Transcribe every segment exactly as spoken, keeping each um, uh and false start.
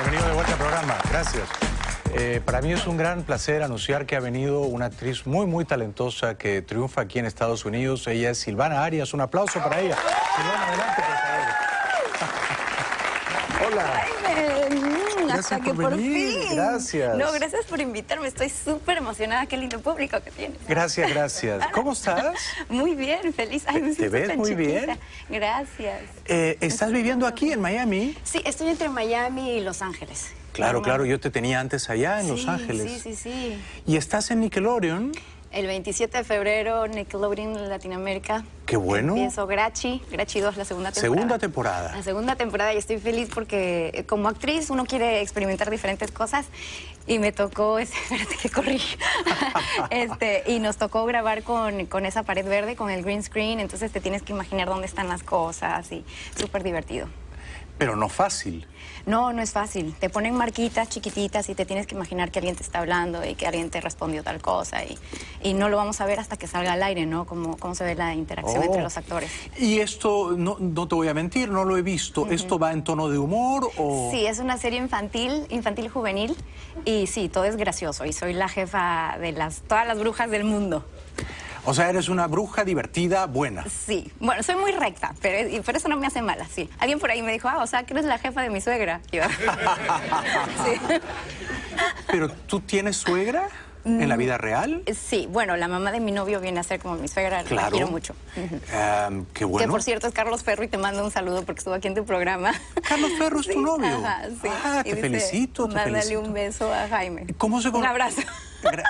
Bienvenido de vuelta al programa. Gracias. Eh, para mí es un gran placer anunciar que ha venido una actriz muy, muy talentosa que triunfa aquí en Estados Unidos. Ella es Silvana Arias. Un aplauso para ella. Silvana, adelante, por favor. Hola. Jaime, mm, hasta que por venir. fin. Gracias. No, gracias por invitarme. Estoy súper emocionada. Qué lindo público que tienes. Gracias, gracias. ¿Cómo estás? Muy bien, feliz. Ay, me ¿Te siento ves tan muy chiquita. bien? Gracias. Eh, ¿Estás viviendo aquí en Miami? Sí, estoy entre Miami y Los Ángeles. Claro, claro. Yo te tenía antes allá en Sí, Los Ángeles. Sí, sí, sí. ¿Y estás en Nickelodeon? El veintisiete de febrero, Nickelodeon Latinoamérica. Qué bueno. Empiezo Grachi, Grachi dos, la segunda temporada. Segunda temporada. La segunda temporada y estoy feliz porque eh, como actriz uno quiere experimentar diferentes cosas y me tocó, espérate que corrí, este, y nos tocó grabar con, con esa pared verde, con el green screen, entonces te tienes que imaginar dónde están las cosas y súper divertido. Pero no fácil. No, no es fácil. Te ponen marquitas chiquititas y te tienes que imaginar que alguien te está hablando y que alguien te respondió tal cosa y, y no lo vamos a ver hasta que salga al aire, ¿no? Cómo, cómo se ve la interacción Oh. entre los actores. Y esto, no, no te voy a mentir, no lo he visto. Uh-huh. ¿Esto va en tono de humor o...? Sí, es una serie infantil, infantil juvenil y sí, todo es gracioso y soy la jefa de las, todas las brujas del mundo. O sea, eres una bruja divertida, buena. Sí, bueno, soy muy recta, pero, y por eso no me hace mala, sí. Alguien por ahí me dijo, ah, o sea, que eres la jefa de mi suegra. Yo, sí. ¿Pero tú tienes suegra en la vida real? Sí, bueno, la mamá de mi novio viene a ser como mi suegra, claro. La quiero mucho. Uh-huh. um, qué bueno. Que por cierto es Carlos Ferro y te mando un saludo porque estuvo aquí en tu programa. Carlos Ferro es tu sí, novio. Ajá, sí. Ah, te dice, felicito, te mándale felicito. un beso a Jaime. ¿Cómo se conoce? Un abrazo. Gra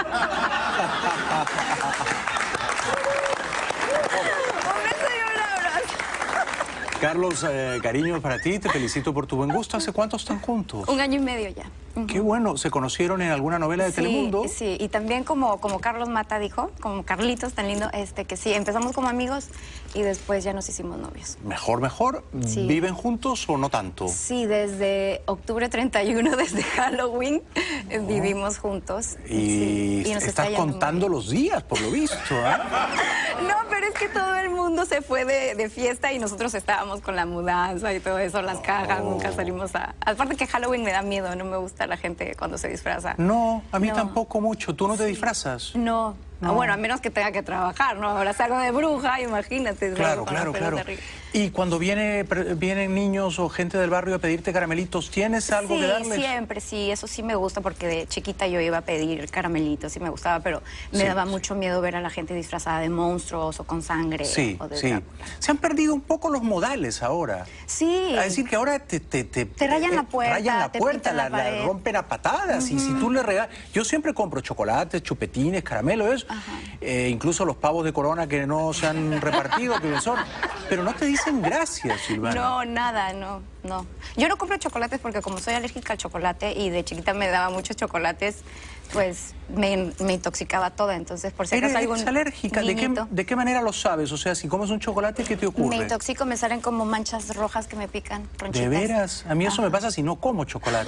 Carlos, eh, cariño para ti, te felicito por tu buen gusto. ¿Hace cuánto están juntos? Un año y medio ya. Uh-huh. Qué bueno, ¿se conocieron en alguna novela de sí, Telemundo? Sí, y también como, como Carlos Mata dijo, como Carlitos tan lindo, este, que sí, empezamos como amigos y después ya nos hicimos novios. Mejor, mejor. Sí. ¿Viven juntos o no tanto? Sí, desde octubre treinta y uno, desde Halloween, oh. vivimos juntos. Y, sí, y nos estás contando los días, por lo visto, ¿eh? No, pero es que todo el mundo se fue de, de fiesta y nosotros estábamos con la mudanza y todo eso, las cajas, oh. nunca salimos a... Aparte que Halloween me da miedo, no me gusta la gente cuando se disfraza. No, a mí no. tampoco mucho. ¿Tú no te disfrazas? No. No. Ah, bueno, a menos que tenga que trabajar, ¿no? Ahora salgo de bruja, imagínate. Claro, claro, claro. Terrible. Y cuando viene, vienen niños o gente del barrio a pedirte caramelitos, ¿tienes algo sí, que darles? Sí, siempre, sí. Eso sí me gusta porque de chiquita yo iba a pedir caramelitos y me gustaba, pero me sí, daba sí. mucho miedo ver a la gente disfrazada de monstruos o con sangre. Sí, o de sí. Drácula. Se han perdido un poco los modales ahora. Sí. Es decir, que ahora te... Te, te, te rayan eh, la puerta, rayan la te puerta, la, la, la rompen a patadas. Uh-huh. Y si tú le regalas... Yo siempre compro chocolates, chupetines, caramelos, eso. Eh, incluso los pavos de Corona que no se han repartido, que son... Pero no te dicen gracias, Silvana. No, nada, no, no. Yo no compro chocolates porque como soy alérgica al chocolate y de chiquita me daba muchos chocolates, pues me, me intoxicaba toda. Entonces, por si acaso algún ¿Eres alérgica? ¿De qué, ¿De qué manera lo sabes? O sea, si comes un chocolate, ¿qué te ocurre? Me intoxico, me salen como manchas rojas que me pican, ronchitas. ¿De veras? A mí eso Ajá. me pasa si no como chocolate.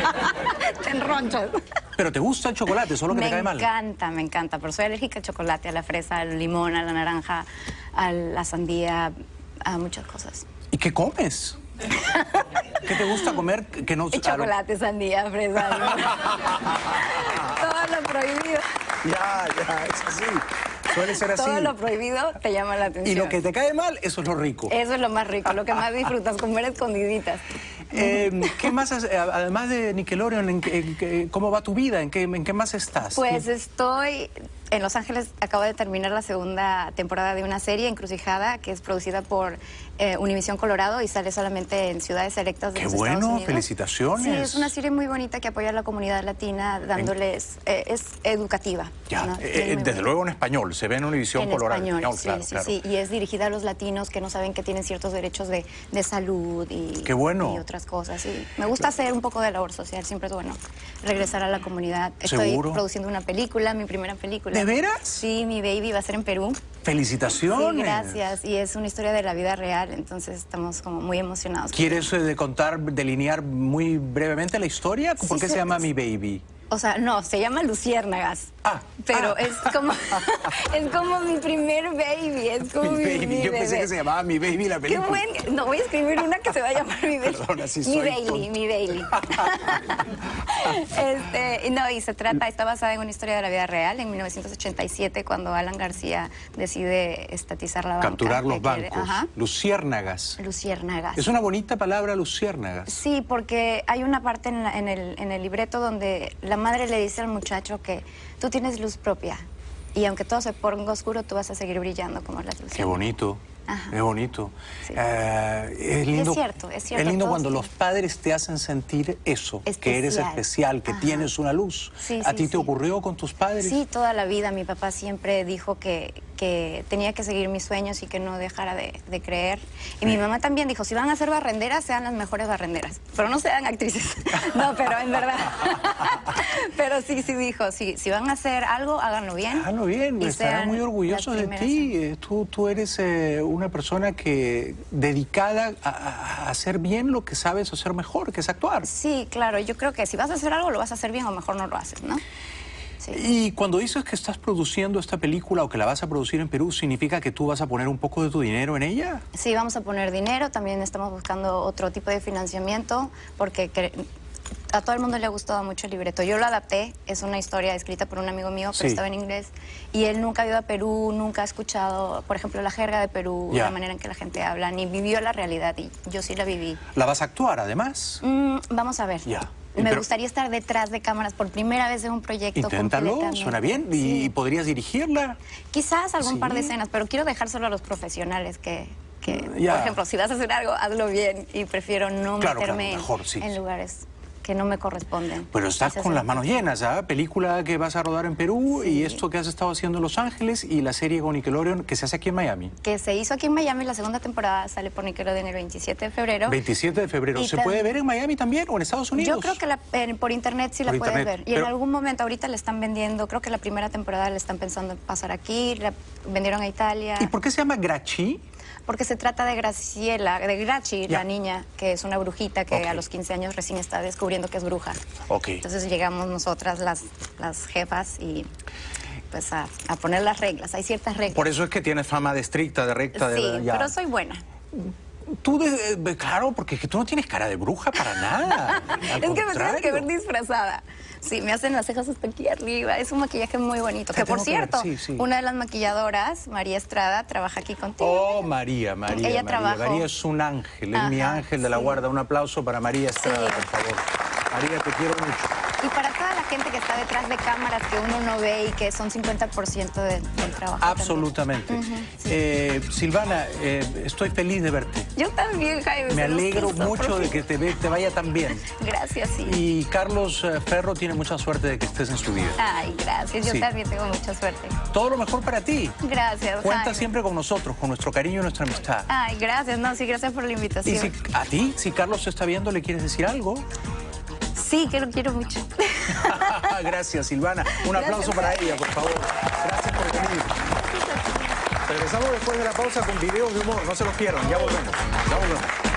Te enronchas. Pero te gusta el chocolate, solo que me te cae mal. Me encanta, me encanta, pero soy alérgica al chocolate, a la fresa, al limón, a la naranja, a la sandía, a muchas cosas. ¿Y qué comes? ¿Qué te gusta comer que no... Chocolate, sandía, fresa, limón. Todo lo prohibido. Ya, ya, es así. Suele ser así. Todo lo prohibido te llama la atención. Y lo que te cae mal, eso es lo rico. Eso es lo más rico, lo que más disfrutas, comer escondiditas. Eh, ¿Qué más, además de Nickelodeon, en, en, en, cómo va tu vida? ¿En qué, en qué más estás? Pues estoy en Los Ángeles, acabo de terminar la segunda temporada de una serie, Encrucijada, que es producida por eh, Univisión Colorado y sale solamente en ciudades selectas de Qué los bueno, Estados Unidos. Felicitaciones. Sí, es una serie muy bonita que apoya a la comunidad latina, dándoles, eh, es educativa. Ya, ¿no? eh, desde luego en español, se ve en Univisión en Colorado. Español, no, sí, claro, sí, claro. sí, y es dirigida a los latinos que no saben que tienen ciertos derechos de, de salud y, Qué bueno. y otras cosas. Sí. Me gusta hacer un poco de labor social, siempre es bueno regresar a la comunidad. Estoy ¿Seguro? produciendo una película, mi primera película. ¿De veras? Sí, mi baby va a ser en Perú. ¡Felicitaciones! Sí, gracias. Y es una historia de la vida real, entonces estamos como muy emocionados. ¿Quieres eh, de contar, delinear muy brevemente la historia? ¿Por Sí, qué se, se llama Mi Baby? O sea, no, se llama Luciérnagas. Ah, pero ah. es como es como mi primer baby, es como mi, mi baby. mi Yo bebé. pensé que se llamaba Mi Baby la Qué película. buen, no voy a escribir una que se va a llamar Mi Baby. Perdona, sí mi soy Bailey, tonto. mi Bailey. este, no, y se trata, está basada en una historia de la vida real, en mil novecientos ochenta y siete, cuando Alan García decide estatizar la banca. Capturar los que quiere- bancos. Ajá. Luciérnagas. Luciérnagas. Es una bonita palabra, luciérnagas. Sí, porque hay una parte en, la- en el, en el libreto donde la madre le dice al muchacho que tú tienes luz propia y aunque todo se ponga oscuro, tú vas a seguir brillando como las luces. Qué bonito. Ajá. Es bonito. Sí. Eh, es lindo, Es cierto, es cierto, Es lindo todos cuando tienen- los padres te hacen sentir eso, que eres Especial. especial, que Ajá. tienes una luz. Sí, ¿A sí, ti te sí. ocurrió con tus padres? Sí, toda la vida mi papá siempre dijo que, que tenía que seguir mis sueños y que no dejara de, de creer. Y mi mamá también dijo, si van a ser barrenderas, sean las mejores barrenderas, pero no sean actrices. No, pero en verdad. Pero sí, sí dijo, sí, si van a hacer algo, háganlo bien. Háganlo bien, y estarán sean muy orgullosos las de primeras ti. en- Eh, Tú, tú eres eh, una persona que dedicada a, a- a hacer bien lo que sabes hacer mejor, que es actuar. Sí, claro, yo creo que si vas a hacer algo, lo vas a hacer bien o mejor no lo haces, ¿no? Sí. Y cuando dices que estás produciendo esta película o que la vas a producir en Perú, ¿significa que tú vas a poner un poco de tu dinero en ella? Sí, vamos a poner dinero, también estamos buscando otro tipo de financiamiento porque cre- a todo el mundo le ha gustado mucho el libreto. Yo lo adapté, es una historia escrita por un amigo mío, pero Sí. estaba en inglés, y él nunca ha ido a Perú, nunca ha escuchado, por ejemplo, la jerga de Perú, Ya. la manera en que la gente habla, ni vivió la realidad, y yo sí la viví. ¿La vas a actuar además? Mm, vamos a ver. Ya. Me Pero- gustaría estar detrás de cámaras por primera vez en un proyecto Inténtalo, completamente. suena bien. ¿Y Sí. podrías dirigirla? Quizás algún Sí. par de escenas, pero quiero dejárselo a los profesionales que, que Ya. por ejemplo, si vas a hacer algo, hazlo bien y prefiero no Claro, meterme claro, mejor, sí, en sí. lugares que no me corresponden. Pero estás Ese es con el- las manos llenas, ¿ah? Película que vas a rodar en Perú Sí. y esto que has estado haciendo en Los Ángeles y la serie con Nickelodeon que se hace aquí en Miami. Que se hizo aquí en Miami, la segunda temporada sale por Nickelodeon el veintisiete de febrero. veintisiete de febrero. Y ¿Se tam- puede ver en Miami también o en Estados Unidos? Yo creo que la- eh, por internet sí Por la puedes internet, ver. Y pero- en algún momento, ahorita le están vendiendo, creo que la primera temporada le están pensando en pasar aquí, la vendieron a Italia. ¿Y por qué se llama Grachi? Porque se trata de Graciela, de Grachi, Ya. la niña, que es una brujita que Ok. a los quince años recién está descubriendo que es bruja. Ok. Entonces llegamos nosotras, las, las jefas, y pues a, a poner las reglas. Hay ciertas reglas. Por eso es que tienes fama de estricta, de recta, de... Sí, ya. pero soy buena. Tú, de- de- claro, porque es que tú no tienes cara de bruja para nada. Al Es que me tienes contrario. que ver disfrazada. Sí, me hacen las cejas hasta aquí arriba. Es un maquillaje muy bonito. Te Que por tengo que ver, cierto, sí, sí. una de las maquilladoras, María Estrada, trabaja aquí contigo. Oh, María, María, Ella María. trabajó. María es un ángel, es mi Ajá, ángel de la sí. guarda. Un aplauso para María Estrada, Sí. por favor. María, te quiero mucho. Y para toda la gente que está detrás de cámaras que uno no ve y que son cincuenta por ciento de- del trabajo. también. Absolutamente. Ujú, sí. Eh, Silvana, eh, estoy feliz de verte. Yo también, Jaime. Me se los alegro quiso, mucho por de fin. que te, ve- te vaya tan bien. Gracias, sí. Y Carlos eh, Ferro tiene mucha suerte de que estés en su vida. Ay, gracias. Yo Sí. también tengo mucha suerte. Todo lo mejor para ti. Gracias, Cuenta Jaime. siempre con nosotros, con nuestro cariño y nuestra amistad. Ay, gracias. No, sí, gracias por la Y invitación. si a ti, si Carlos te está viendo, ¿le quieres decir algo? Sí, que lo quiero mucho. Gracias, Silvana. Un aplauso Gracias, para Jaime. ella, por favor. Gracias por venir. Regresamos después de la pausa con videos de humor. No se los pierdan. Ya volvemos. Ya volvemos.